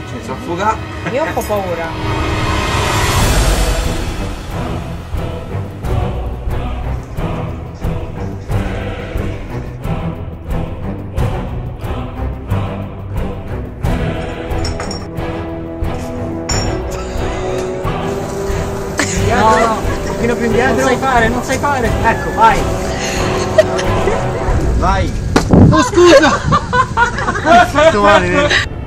Senza affogare. Io ho un po' paura. No, un pochino più indietro. Non sai fare, non sai fare. Ecco, vai. Vai. Oh scusa!